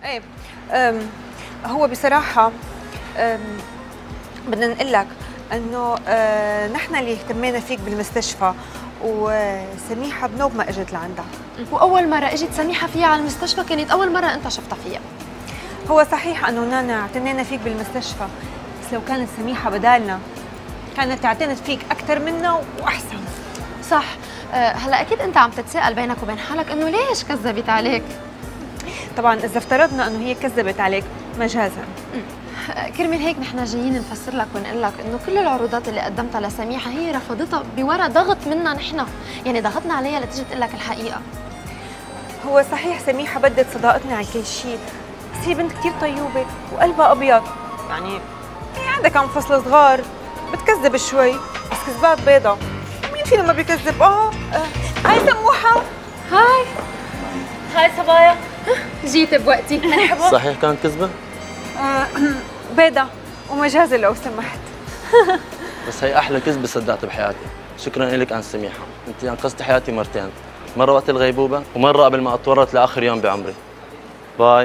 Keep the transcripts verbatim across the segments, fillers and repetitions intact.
ايه أم، هو بصراحة أم، بدنا نقول لك انه أه، نحن اللي اهتمينا فيك بالمستشفى، وسميحة بنوب ما اجت لعندها. واول مره اجت سميحه فيها على المستشفى كانت اول مره انت شفتها فيها. هو صحيح انه نانا اعتنينا فيك بالمستشفى، بس لو كانت سميحة بدالنا كانت اعتنت فيك اكثر منا واحسن. صح. أه هلا اكيد انت عم تتساءل بينك وبين حالك انه ليش كذبت عليك. طبعا اذا افترضنا انه هي كذبت عليك مجازا. أه كرمال هيك نحن جايين نفسر لك ونقول لك انه كل العروضات اللي قدمتها لسميحه هي رفضتها بورا ضغط منا نحن، يعني ضغطنا عليها لتجي تقول لك الحقيقه. هو صحيح سميحة بدت صداقتنا على كل شيء، بس هي بنت كثير طيوبة وقلبها أبيض، يعني هي عندها كم فصل صغار بتكذب شوي، بس كذبات بيضة. مين فينا ما بيكذب؟ آه, آه. هاي سموحة. هاي هاي صبايا. جيت بوقتي. مرحبا. صحيح كانت كذبة؟ آه بيضة ومجازة لو سمحت. بس هي أحلى كذبة صدقتها بحياتي. شكراً لك عن سميحة، أنت أنقذتي حياتي مرتين، مرة وقت الغيبوبة ومرة قبل ما أتورط لآخر يوم بعمري. باي.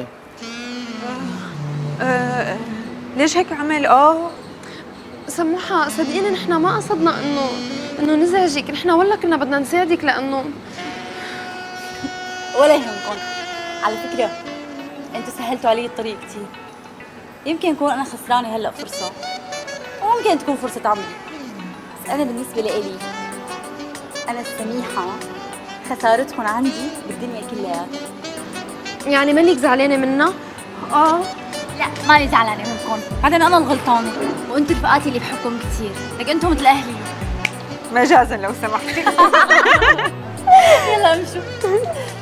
آه آه ليش هيك عمل؟ آه سموحة صدقيني نحن ما قصدنا انه انه نزعجك، نحن والله كنا بدنا نساعدك لانه ولا يهمكم. على فكرة انتوا سهلتوا علي الطريق كثير. يمكن اكون انا خسرانة هلا فرصة، وممكن تكون فرصة عمري، بس انا بالنسبة لإلي انا السميحة خسارتكم عندي بالدنيا كلها. يعني مانك زعلانة منا؟ اه لا ماني زعلانة منكم، بعدين انا الغلطانة وانتوا رفقاتي اللي بحبكم كثير، لك انتم مثل اهلي. مجازا لو سمحتي. يلا امشوا.